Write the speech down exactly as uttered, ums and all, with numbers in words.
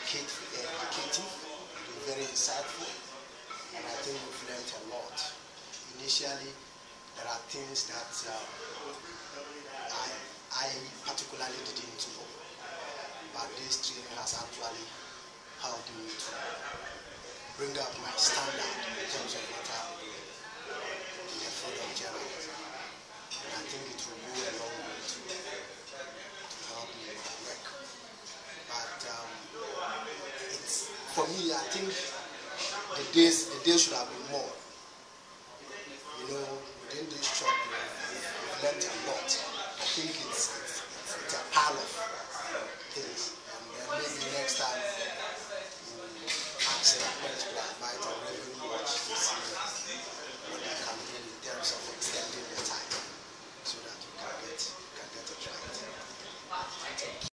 educative, very insightful, and I think we've learned a lot. Initially, there are things that uh, I, I particularly didn't know, but this training has actually helped me to bring up my standard in terms of what I'm doing in the field of journalism. And I think it will go a long way to, to help me in my work. But um, it's, for me, I think the days, the days should have been more. You know, within this shop, we've learned a lot. I think it's, it's, it's, it's a pile of